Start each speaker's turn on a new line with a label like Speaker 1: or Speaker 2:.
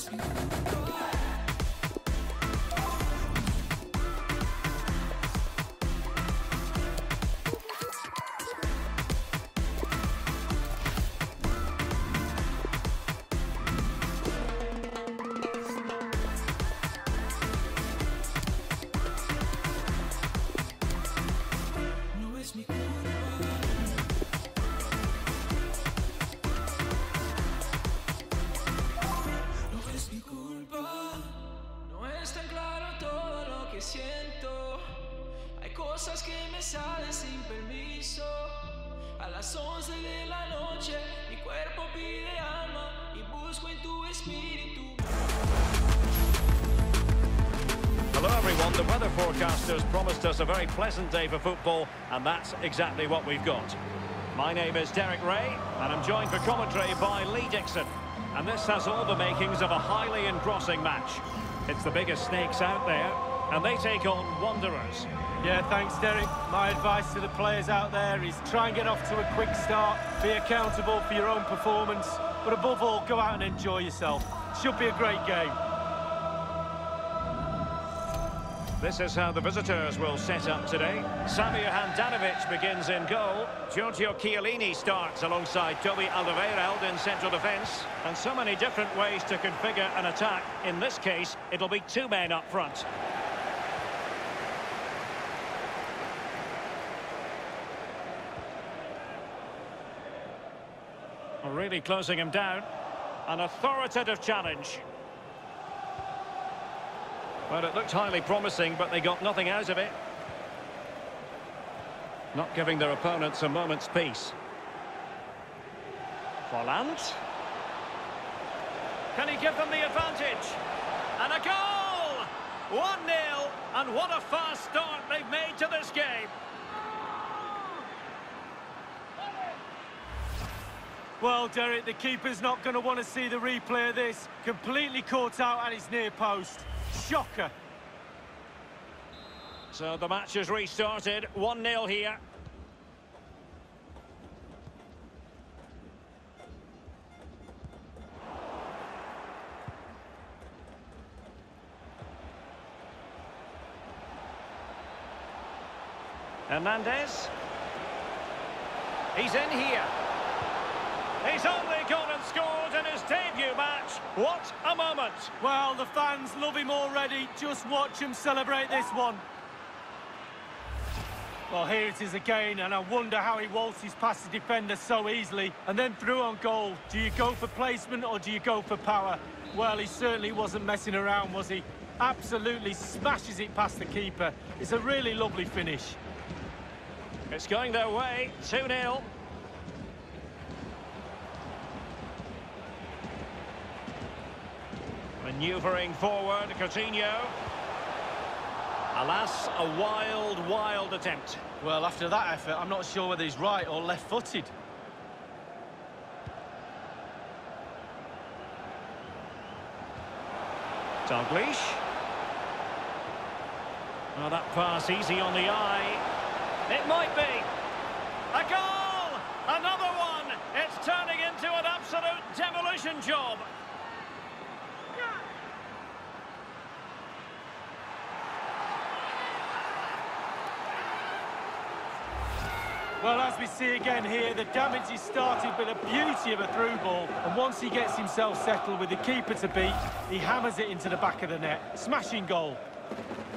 Speaker 1: Siento, hay cosas que me salen sin permiso. A las 11 de la noche mi cuerpo pide alma y busco en tu espíritu.
Speaker 2: Hello everyone, the weather forecasters promised us a very pleasant day for football, and that's exactly what we've got. My name is Derek Ray, and I'm joined for commentary by Lee Dixon. And this has all the makings of a highly engrossing match. It's the biggest snakes out there, and they take on Wanderers.
Speaker 3: Yeah, thanks, Derek. My advice to the players out there is try and get off to a quick start, be accountable for your own performance, but above all, go out and enjoy yourself. Should be a great game.
Speaker 2: This is how the visitors will set up today. Samir Handanovic begins in goal. Giorgio Chiellini starts alongside Toby Alderweireld in central defence. And so many different ways to configure an attack. In this case, it'll be two men up front. Really closing him down. An authoritative challenge. Well, it looked highly promising, but they got nothing out of it. Not giving their opponents a moment's peace. Volland. Can he give them the advantage? And a goal! 1-0, and what a fast start they've made to this game.
Speaker 3: Well, Derek, the keeper's not going to want to see the replay of this. Completely caught out at his near post. Shocker.
Speaker 2: So the match has restarted. 1-0 here. Hernandez. He's in here. He's only gone and scored in his debut match. What a moment.
Speaker 3: Well, the fans love him already. Just watch him celebrate this one. Well, here it is again, and I wonder how he waltzes past the defender so easily and then through on goal. Do you go for placement or do you go for power? Well, he certainly wasn't messing around, was he? Absolutely smashes it past the keeper. It's a really lovely finish.
Speaker 2: It's going their way. 2-0. Manoeuvring forward, Coutinho. Alas, a wild, wild attempt.
Speaker 3: Well, after that effort, I'm not sure whether he's right or left-footed.
Speaker 2: Dalglish. Oh, that pass easy on the eye. It might be. A goal! Another one! It's turning into an absolute demolition job.
Speaker 3: Well, as we see again here, the damage is started with a beauty of a through ball. And once he gets himself settled with the keeper to beat, he hammers it into the back of the net. Smashing goal.